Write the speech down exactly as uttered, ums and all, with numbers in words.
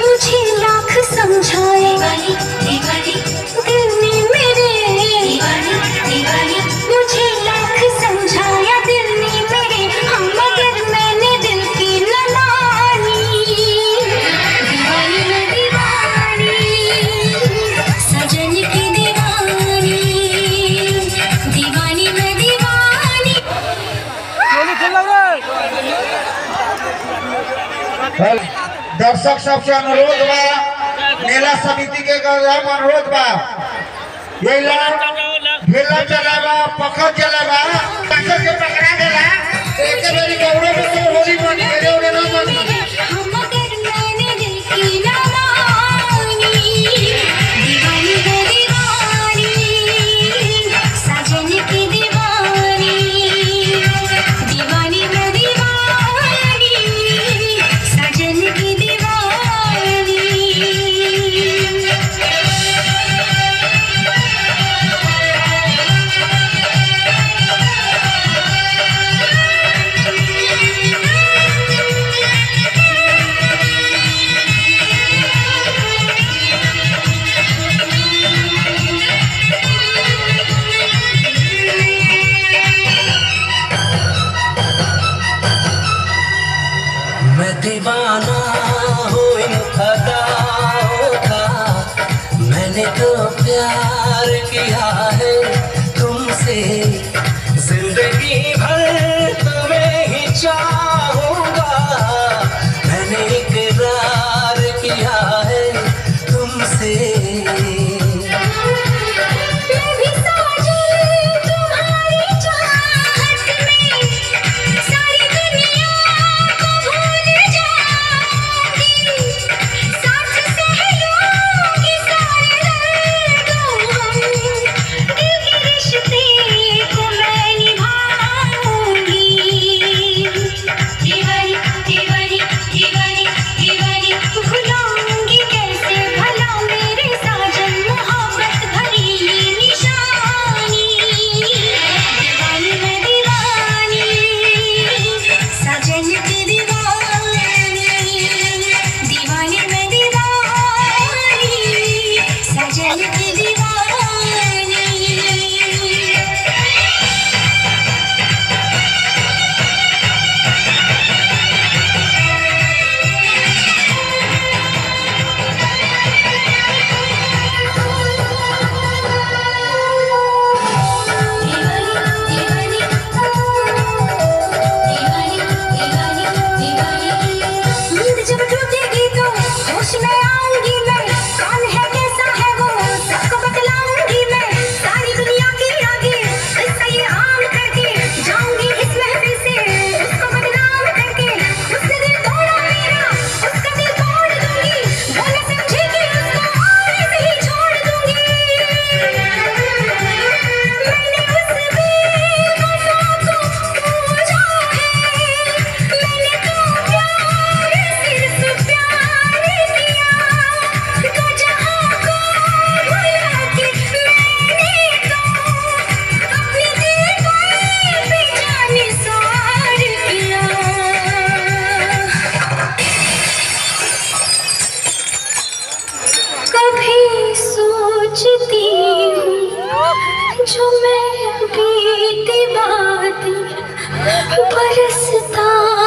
मुझे लाख समझाए दिल ने मेरे, मुझे लाख समझाया दिल ने मेरे, हाँ मगर मैंने दिल की न मानी। दीवानी मैं दीवानी, सजन की दीवानी, दीवानी मैं दीवानी। दर्शक सबसे अनुरोध बा, मेला समिति के अनुरोध बा, ये मेला चलेगा, पकड़ चलेगा, पकड़ के पकड़ा देला, एक बारी दौड़े में तो होली बनी, मेरे उड़े ना बनी। मगर मैंने दिल की न मानी। दीवानी मैं दीवानी, सजन की दीवानी, दीवानी मैं दीवानी, सजन की दीवानी। मैं दीवाना हूँ इन अदाओं का, मैंने तो प्यार किया है तुमसे, जिंदगी भर तुम्हें ही चाहूँगा, मैंने इकरार किया है तुमसे। जो मैं बीती बात बरसता